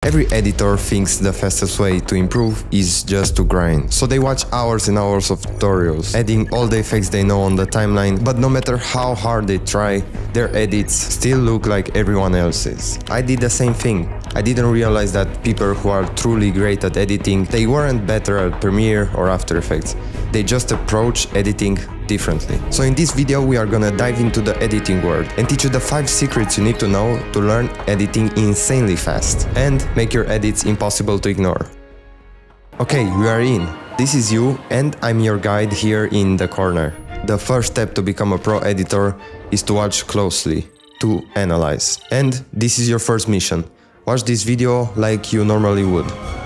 Every editor thinks the fastest way to improve is just to grind. So they watch hours and hours of tutorials, adding all the effects they know on the timeline, but no matter how hard they try, their edits still look like everyone else's. I did the same thing. I didn't realize that people who are truly great at editing, they weren't better at Premiere or After Effects. They just approach editing differently. So in this video we are gonna dive into the editing world and teach you the 5 secrets you need to know to learn editing insanely fast and make your edits impossible to ignore. Okay, we are in. This is you and I'm your guide here in the corner. The first step to become a pro editor is to watch closely, to analyze. And this is your first mission. Watch this video like you normally would.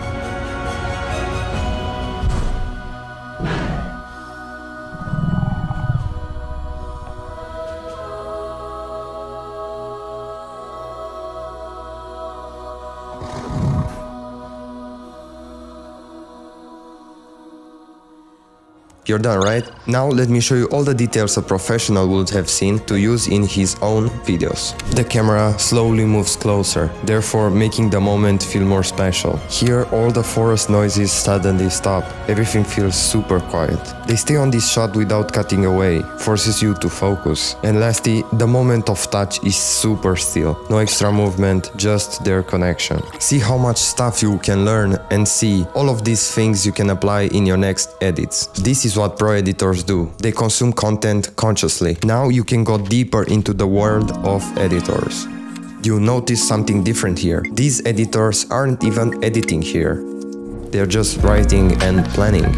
You're done, right? Now let me show you all the details a professional would have seen to use in his own videos. The camera slowly moves closer, therefore making the moment feel more special. Here all the forest noises suddenly stop, everything feels super quiet. They stay on this shot without cutting away, forces you to focus. And lastly, the moment of touch is super still, no extra movement, just their connection. See how much stuff you can learn and see all of these things you can apply in your next edits. This is what pro editors do. They consume content consciously. Now you can go deeper into the world of editors. You notice something different here. These editors aren't even editing here. They're just writing and planning.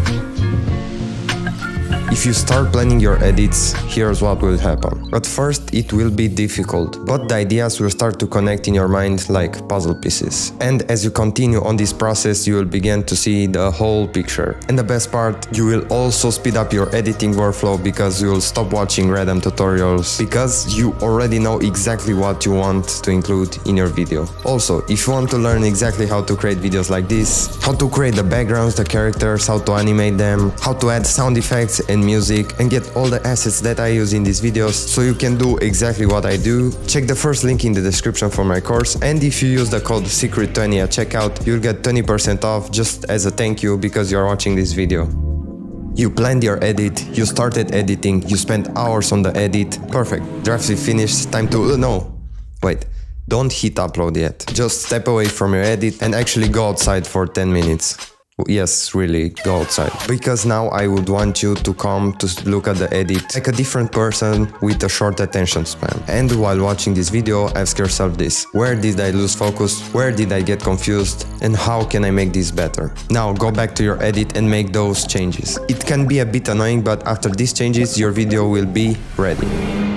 If you start planning your edits, here's what will happen. At first it will be difficult, but the ideas will start to connect in your mind like puzzle pieces. And as you continue on this process, you will begin to see the whole picture. And the best part, you will also speed up your editing workflow because you will stop watching random tutorials, because you already know exactly what you want to include in your video. Also, if you want to learn exactly how to create videos like this, how to create the backgrounds, the characters, how to animate them, how to add sound effects and music, and get all the assets that I use in these videos so you can do exactly what I do, check the first link in the description for my course, and if you use the code SECRET20 at checkout, you'll get 20% off just as a thank you because you're watching this video. You planned your edit, you started editing, you spent hours on the edit, perfect, draft is finished, time to... no, wait, don't hit upload yet, just step away from your edit and actually go outside for 10 minutes. Yes, really, go outside. Because now I would want you to come to look at the edit like a different person with a short attention span. And while watching this video, ask yourself this: where did I lose focus? Where did I get confused? And how can I make this better? Now go back to your edit and make those changes. It can be a bit annoying, but after these changes, your video will be ready.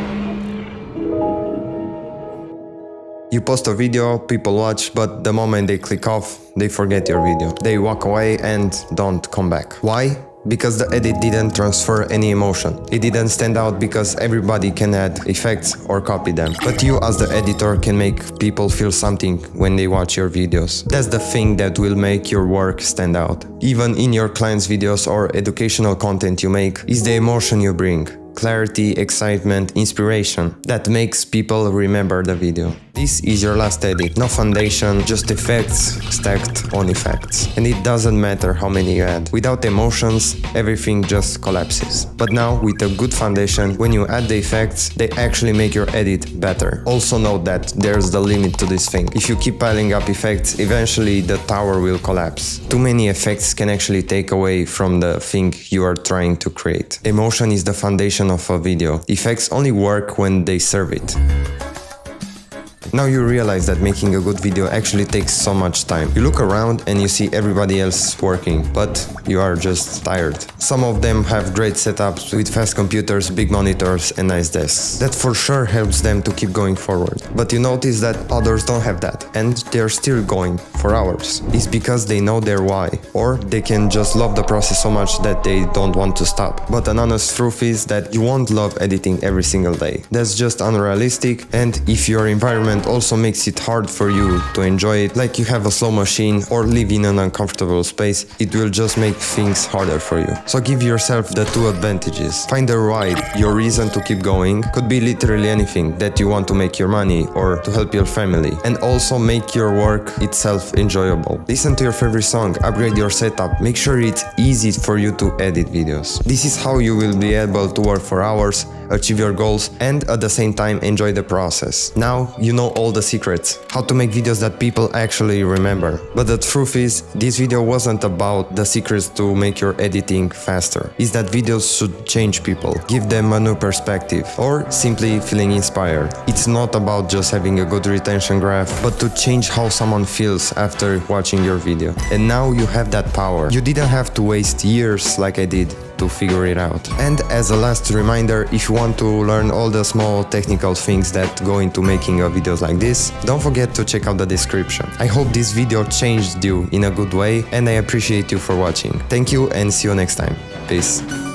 You post a video, people watch, but the moment they click off, they forget your video. They walk away and don't come back. Why? Because the edit didn't transfer any emotion. It didn't stand out because everybody can add effects or copy them. But you as the editor can make people feel something when they watch your videos. That's the thing that will make your work stand out. Even in your clients' videos or educational content you make, is the emotion you bring. Clarity, excitement, inspiration that makes people remember the video. This is your last edit, no foundation, just effects stacked on effects. And it doesn't matter how many you add. Without emotions, everything just collapses. But now, with a good foundation, when you add the effects, they actually make your edit better. Also note that there's the limit to this thing. If you keep piling up effects, eventually the tower will collapse. Too many effects can actually take away from the thing you are trying to create. Emotion is the foundation of a video. Effects only work when they serve it. Now you realize that making a good video actually takes so much time. You look around and you see everybody else working, but you are just tired. Some of them have great setups with fast computers, big monitors and nice desks. That for sure helps them to keep going forward. But you notice that others don't have that and they're still going for hours. It's because they know their why, or they can just love the process so much that they don't want to stop. But an honest truth is that you won't love editing every single day. That's just unrealistic, and if your environment environment also makes it hard for you to enjoy it, like you have a slow machine or live in an uncomfortable space, it will just make things harder for you. So give yourself the two advantages. Find a why, your reason to keep going. Could be literally anything, that you want to make your money or to help your family. And also make your work itself enjoyable. Listen to your favorite song, upgrade your setup, make sure it's easy for you to edit videos. This is how you will be able to work for hours, achieve your goals, and at the same time enjoy the process. Now you know all the secrets, how to make videos that people actually remember. But the truth is, this video wasn't about the secrets to make your editing faster. It's that videos should change people, give them a new perspective, or simply feeling inspired. It's not about just having a good retention graph, but to change how someone feels after watching your video. And now you have that power. You didn't have to waste years like I did to figure it out. And as a last reminder, if you want to learn all the small technical things that go into making a videos like this, don't forget to check out the description. I hope this video changed you in a good way, and I appreciate you for watching. Thank you and see you next time. Peace.